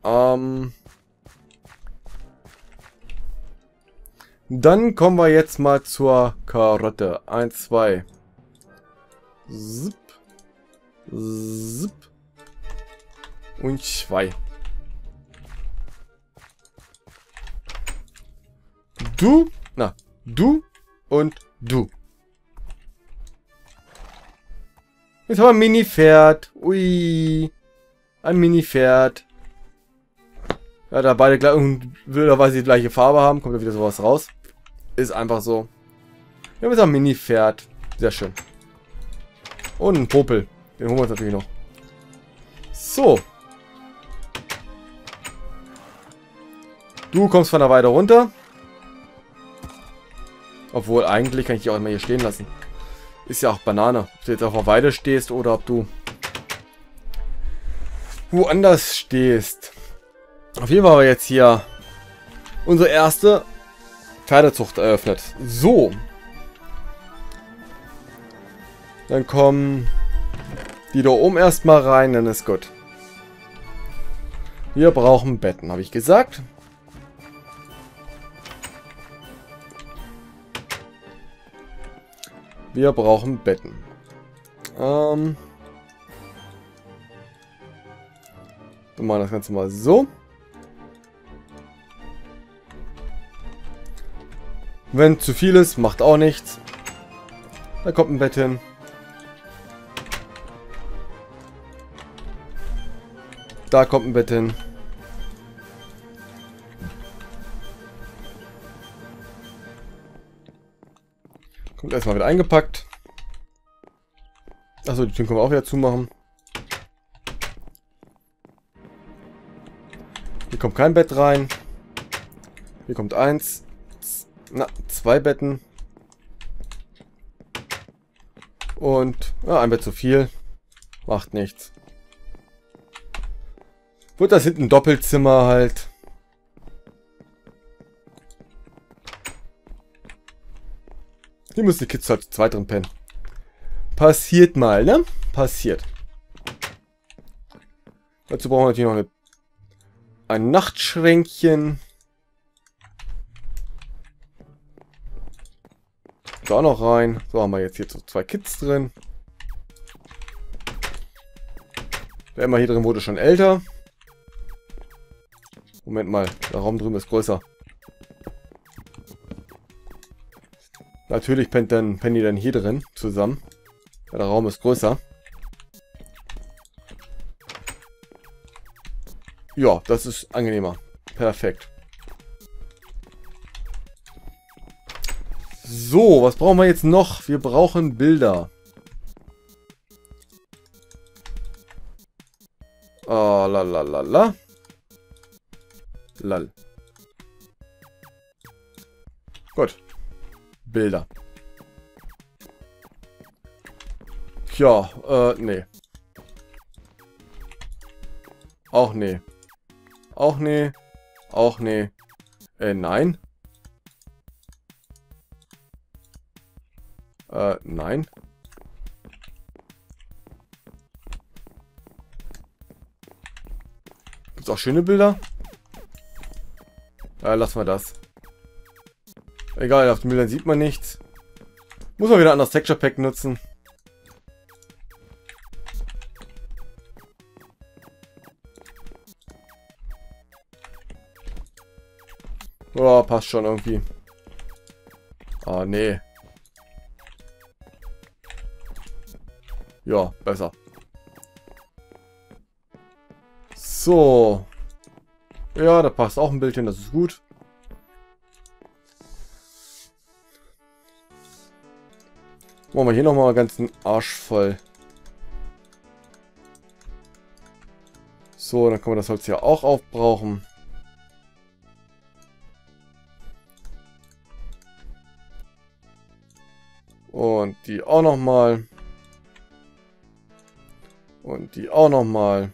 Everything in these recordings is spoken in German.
Dann kommen wir jetzt mal zur Karotte. 1, 2. Zip. Zip. Und 2. Du. Na. Du. Und du. Jetzt haben wir ein Mini-Pferd. Ui. Ein Mini-Pferd. Ja, da beide blöderweise die gleiche Farbe haben, kommt da wieder sowas raus. Ist einfach so. Wir haben jetzt ein Mini-Pferd. Sehr schön. Und ein Popel. Den holen wir uns natürlich noch. So. Du kommst von der Weide runter. Obwohl, eigentlich kann ich dich auch immer hier stehen lassen. Ist ja auch Banane. Ob du jetzt auf der Weide stehst oder ob du woanders stehst. Auf jeden Fall haben wir jetzt hier unsere erste Pferdezucht eröffnet. So. Dann kommen die da oben erstmal rein, dann ist gut. Wir brauchen Betten, habe ich gesagt. Wir brauchen Betten. Wir machen das Ganze mal so. Wenn zu viel ist, macht auch nichts. Da kommt ein Bett hin. Da kommt ein Bett hin. Kommt erstmal wieder eingepackt. Achso, die Türen können wir auch wieder zumachen. Hier kommt kein Bett rein. Hier kommt eins. Na, 2 Betten. Und ja, ein Bett zu viel. Macht nichts. Wird das hinten ein Doppelzimmer halt. Hier müssen die Kids halt zu zweit drin pennen. Passiert mal, ne? Passiert. Dazu brauchen wir natürlich noch ein Nachtschränkchen. Da noch rein. So, haben wir jetzt hier so 2 Kids drin. Der immer hier drin wurde schon älter. Moment mal, der Raum drüben ist größer. Natürlich pennen die dann hier drin zusammen. Ja, der Raum ist größer. Ja, das ist angenehmer. Perfekt. So, was brauchen wir jetzt noch? Wir brauchen Bilder. Oh, la la la la. Lal. Gut. Bilder. Tja, nee. Auch nee. Auch nee. Auch nee. Nein. Nein. Gibt's auch schöne Bilder? Lassen wir das. Egal, auf den Bildern sieht man nichts. Muss man wieder ein anderes Texture Pack nutzen. Oh, passt schon irgendwie. Ah, nee. Ja, besser. So. Ja, da passt auch ein Bild hin, das ist gut. Machen wir hier nochmal einen ganzen Arsch voll. So, dann können wir das Holz hier auch aufbrauchen. Und die auch nochmal. Und die auch nochmal.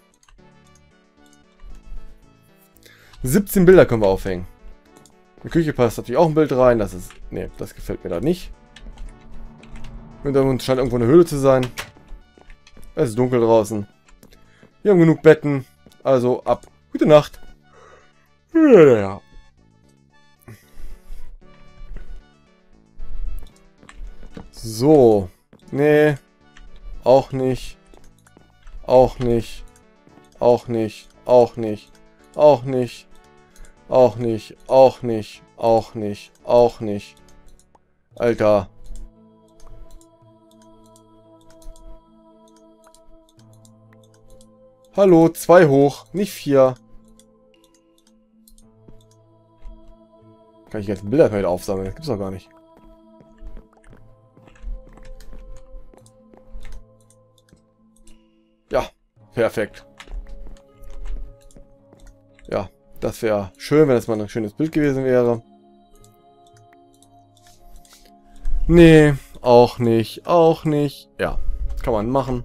17 Bilder können wir aufhängen. In die Küche passt natürlich auch ein Bild rein. Das ist... Nee, das gefällt mir da nicht. Hintergrund scheint irgendwo eine Höhle zu sein. Es ist dunkel draußen. Wir haben genug Betten. Also ab. Gute Nacht. Ja. So. Nee. Auch nicht. Auch nicht. Auch nicht. Auch nicht. Auch nicht. Auch nicht. Auch nicht. Auch nicht. Auch nicht. Alter. Hallo, 2 hoch, nicht 4. Kann ich jetzt Bilder halt aufsammeln? Das gibt's doch gar nicht. Ja, perfekt. Ja, das wäre schön, wenn das mal ein schönes Bild gewesen wäre. Nee, auch nicht, auch nicht. Ja, kann man machen.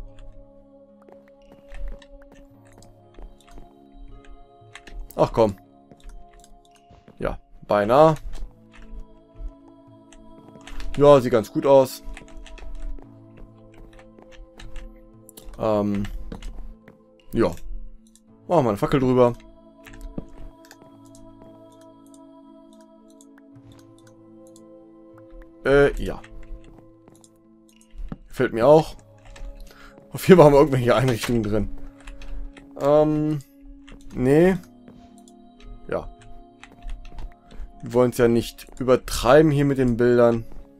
Ach komm. Ja, beinahe. Ja, sieht ganz gut aus. Ja. Machen wir eine Fackel drüber. Ja. Gefällt mir auch. Auf jeden Fall haben wir irgendwelche Einrichtungen drin. Nee. Ja. Wir wollen es ja nicht übertreiben hier mit den Bildern.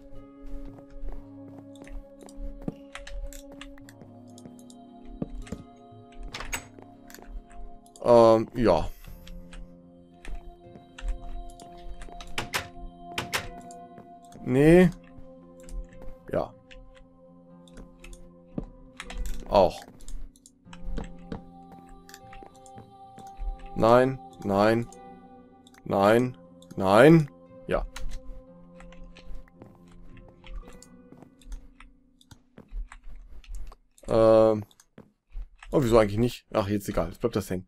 Ja. Nee. Ja. Auch. Nein, nein, nein, nein. Ja. Oh, wieso eigentlich nicht? Ach, jetzt egal. Jetzt bleibt das hängen.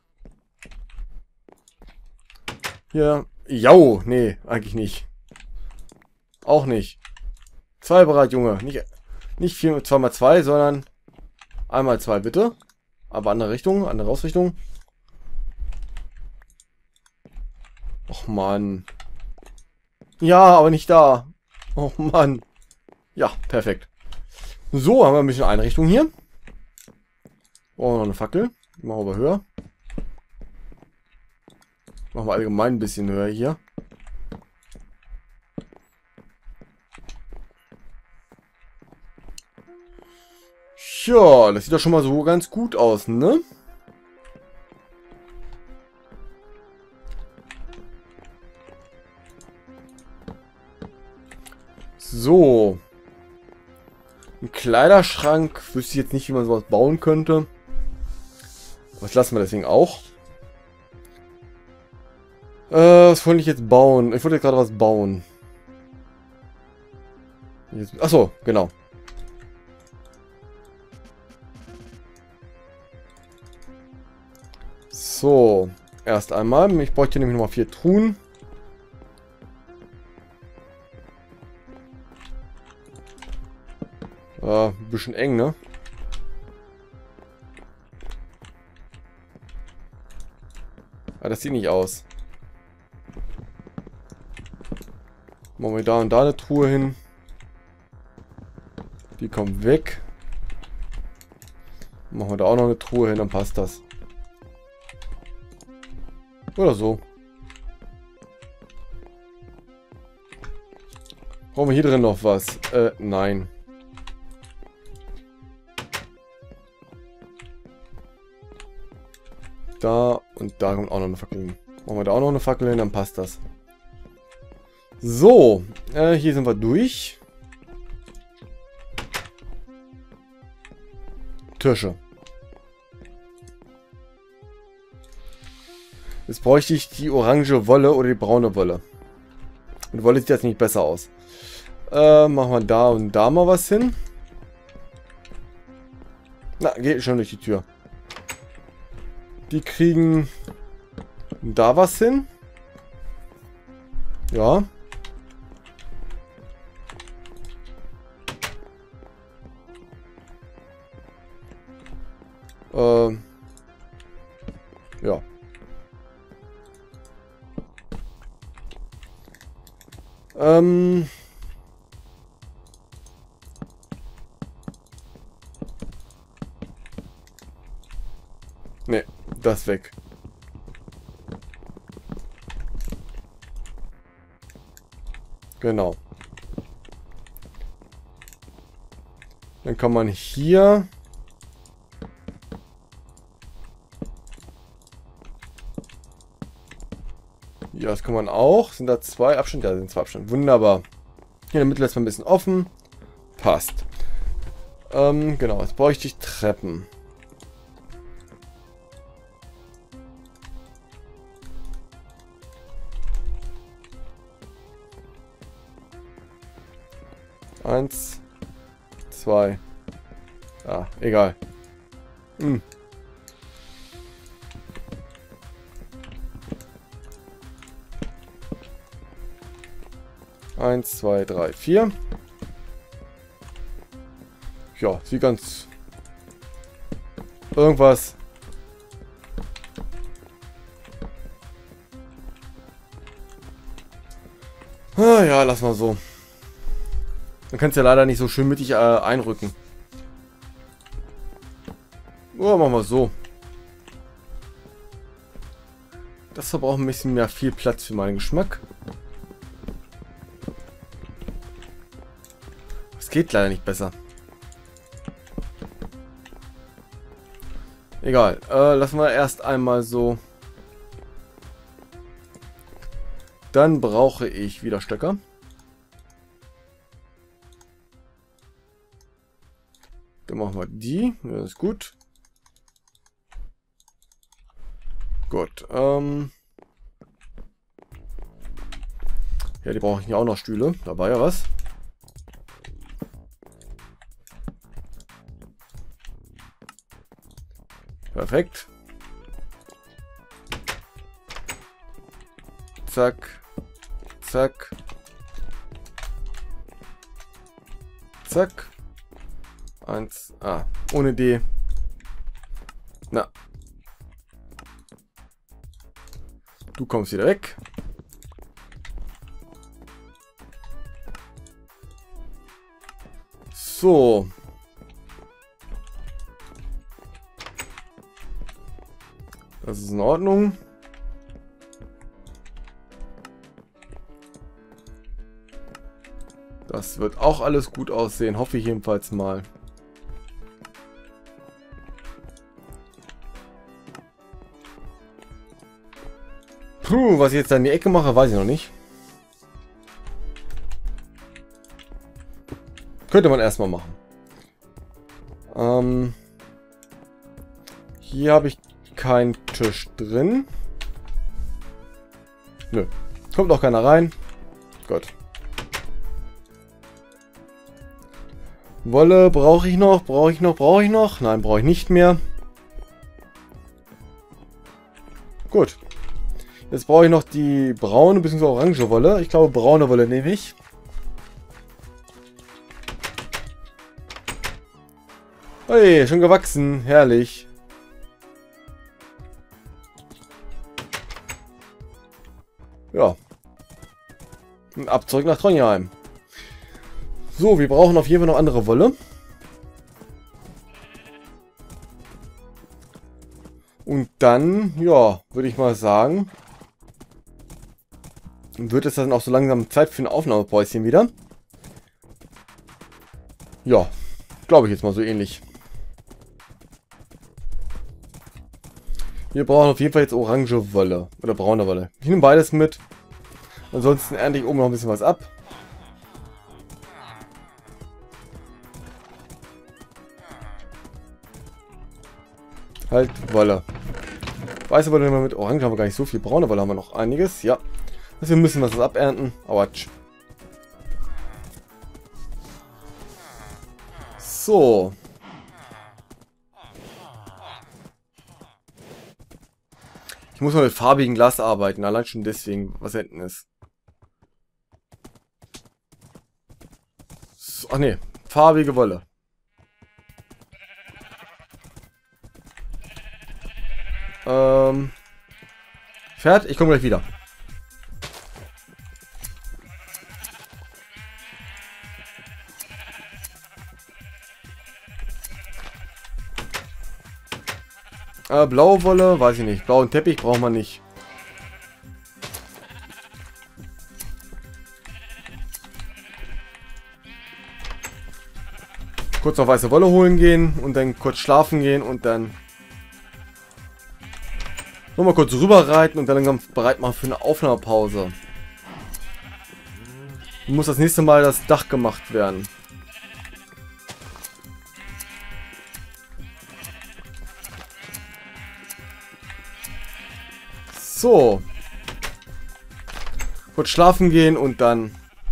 Hier. Jau. Nee, eigentlich nicht. Auch nicht. 2 bereit, Junge. Nicht 4, 2x2, sondern 1x2, bitte. Aber andere Richtung, andere Ausrichtung. Och, Mann. Ja, aber nicht da. Och, Mann. Ja, perfekt. So, haben wir ein bisschen Einrichtung hier. Brauchen wir noch eine Fackel. Die machen wir aber höher. Machen wir allgemein ein bisschen höher hier. Ja, das sieht doch schon mal so ganz gut aus, ne? So. Ein Kleiderschrank. Wüsste ich jetzt nicht, wie man sowas bauen könnte. Was lassen wir deswegen auch? Was wollte ich jetzt bauen? Ich wollte gerade was bauen. Achso, genau. So. Erst einmal. Ich bräuchte nämlich nochmal 4 Truhen. Ein bisschen eng, ne? Ah, das sieht nicht aus. Machen wir da und da eine Truhe hin. Die kommt weg. Machen wir da auch noch eine Truhe hin, dann passt das. Oder so. Brauchen wir hier drin noch was? Nein. Da und da kommt auch noch eine Fackel hin. Machen wir da auch noch eine Fackel hin, dann passt das. So, hier sind wir durch. Tische. Jetzt bräuchte ich die orange Wolle oder die braune Wolle. Mit Wolle sieht das nicht besser aus. Machen wir da und da mal was hin. Na, geht schon durch die Tür. Die kriegen da was hin. Ja. Ja. Ne, das weg. Genau. Dann kann man hier... Ja, das kann man auch. Sind da 2 Abstände? Ja, sind 2 Abstände. Wunderbar. Hier in der Mitte lässt man ein bisschen offen. Passt. Genau, jetzt bräuchte ich Treppen. Eins, 2. Ah, egal. Hm. 1, 2, 3, 4. Ja, sieht ganz... Irgendwas. Ah, ja, lass mal so. Man kann es ja leider nicht so schön mittig einrücken. Oh, machen wir so. Das verbraucht ein bisschen mehr viel Platz für meinen Geschmack. Es geht leider nicht besser. Egal. Lassen wir erst einmal so. Dann brauche ich wieder Stöcker. Dann machen wir die. Das ist gut. Gut. Ja, die brauche ich ja auch noch Stühle. Da war ja was. Perfekt. Zack. Zack. Zack. 1. Ah, ohne D. Na. Du kommst wieder weg. So. Das ist in Ordnung. Das wird auch alles gut aussehen, hoffe ich jedenfalls mal. Puh, was ich jetzt da in die Ecke mache, weiß ich noch nicht. Könnte man erstmal machen. Hier habe ich keinen Tisch drin. Nö. Kommt auch keiner rein. Gut. Wolle brauche ich noch, brauche ich noch, brauche ich noch. Nein, brauche ich nicht mehr. Gut. Jetzt brauche ich noch die braune bzw. orange Wolle. Ich glaube, braune Wolle nehme ich. Hey, schon gewachsen. Herrlich. Ja. Und ab zurück nach Trondheim. So, wir brauchen auf jeden Fall noch andere Wolle. Und dann, ja, würde ich mal sagen, wird es dann auch so langsam Zeit für ein Aufnahmepäuschen wieder. Ja, glaube ich jetzt mal so ähnlich. Wir brauchen auf jeden Fall jetzt orange Wolle. Oder braune Wolle. Ich nehme beides mit. Ansonsten ernte ich oben noch ein bisschen was ab. Halt Wolle. Weiße Wolle nehmen wir mit. Orange haben wir gar nicht so viel. Braune Wolle haben wir noch einiges. Ja. Also wir müssen was abernten. Autsch. So. Ich muss mal mit farbigem Glas arbeiten. Allein schon deswegen, was hinten ist. So, ach ne. Farbige Wolle. Fertig, ich komme gleich wieder. Blaue Wolle, weiß ich nicht. Blauen Teppich braucht man nicht. Kurz noch weiße Wolle holen gehen und dann kurz schlafen gehen und dann nochmal kurz rüber reiten und dann langsam bereit machen für eine Aufnahmepause. Muss das nächste Mal das Dach gemacht werden. So. Kurz schlafen gehen und dann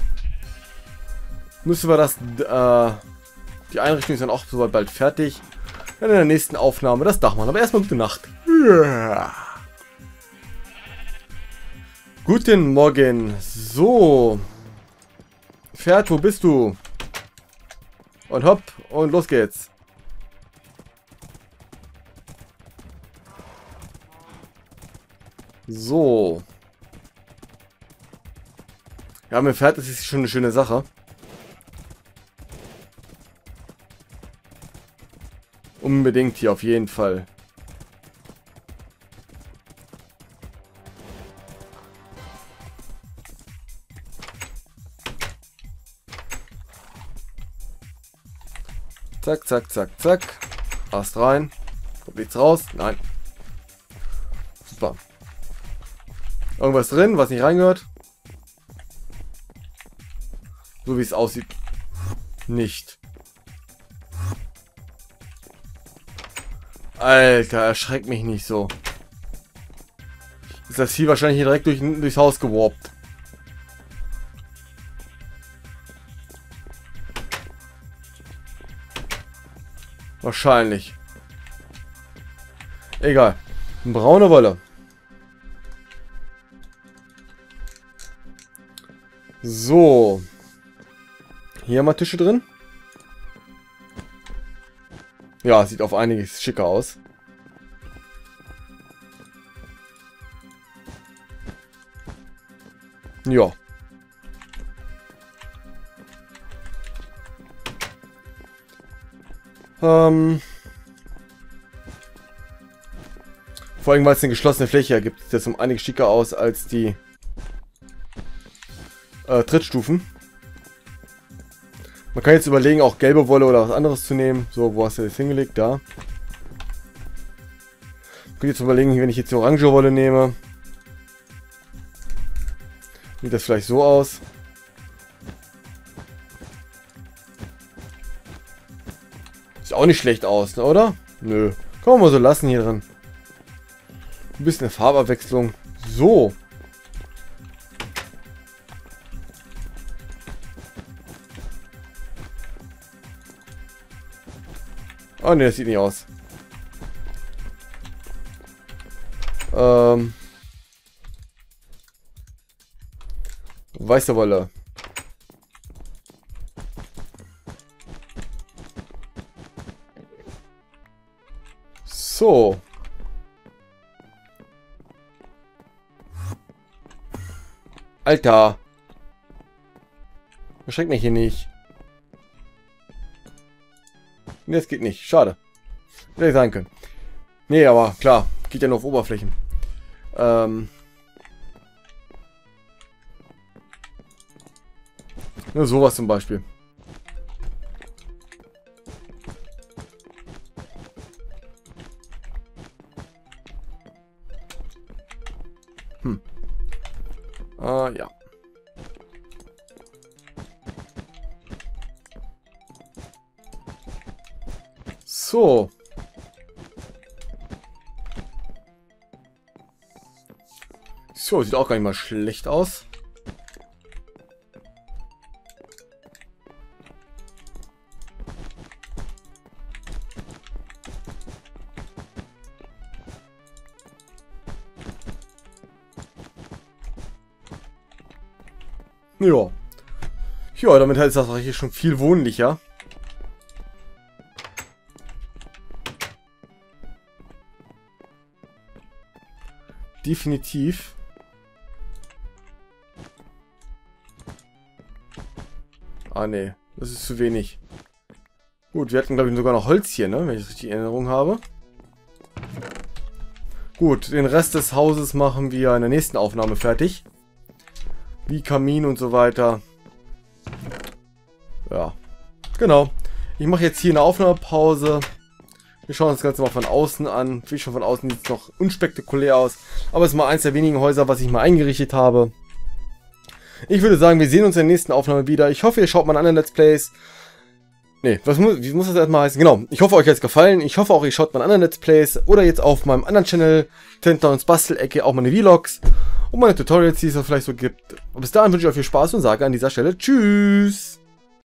müssen wir das, die Einrichtung ist dann auch soweit bald fertig. Dann in der nächsten Aufnahme das Dach machen. Aber erstmal gute Nacht. Ja. Guten Morgen. So. Pferd, wo bist du? Und hopp, und los geht's. So. Ja, mit Pferd ist es schon eine schöne Sache. Unbedingt hier, auf jeden Fall. Zack, zack, zack, zack. Ast rein. Kommt nichts raus? Nein. Super. Irgendwas drin, was nicht reingehört? So wie es aussieht. Nicht. Alter, erschreckt mich nicht so. Ist das Vieh wahrscheinlich hier direkt durchs Haus gewarpt. Wahrscheinlich. Egal. Braune Wolle. So. Hier haben wir Tische drin. Ja, sieht auf einiges schicker aus. Ja. Vor allem, weil es eine geschlossene Fläche ergibt, sieht das um einiges schicker aus als die Trittstufen. Man kann jetzt überlegen, auch gelbe Wolle oder was anderes zu nehmen. So, wo hast du das hingelegt? Da. Ich könnte jetzt überlegen, wenn ich jetzt die orange Wolle nehme. Sieht das vielleicht so aus. Sieht auch nicht schlecht aus, ne, oder? Nö. Kann man mal so lassen hier drin. Ein bisschen Farbabwechslung. So. Oh ne, das sieht nicht aus. Weiße Wolle. So. Alter. Erschreckt mich hier nicht. Ne, das geht nicht. Schade. Hätte ich sein können. Nee, aber klar. Geht ja nur auf Oberflächen. Nur sowas zum Beispiel. Ja. So. So, sieht auch gar nicht mal schlecht aus. Ja. Ja, damit ist das hier schon viel wohnlicher. Definitiv. Ah, nee. Das ist zu wenig. Gut, wir hatten, glaube ich, sogar noch Holz hier, ne? Wenn ich das richtig in Erinnerung habe. Gut, den Rest des Hauses machen wir in der nächsten Aufnahme fertig. Wie Kamin und so weiter. Ja, genau. Ich mache jetzt hier eine Aufnahmepause. Wir schauen uns das Ganze mal von außen an. Wie schon von außen sieht es noch unspektakulär aus. Aber es ist mal eins der wenigen Häuser, was ich mal eingerichtet habe. Ich würde sagen, wir sehen uns in der nächsten Aufnahme wieder. Ich hoffe, ihr schaut mal an anderen Let's Plays. Nee, wie muss das erstmal heißen? Genau, ich hoffe, euch hat es gefallen. Ich hoffe auch, ihr schaut mal an anderen Let's Plays. Oder jetzt auf meinem anderen Channel, Tentdowns Bastelecke, auch meine Vlogs. Und meine Tutorials, die es vielleicht so gibt. Bis dahin wünsche ich euch viel Spaß und sage an dieser Stelle Tschüss.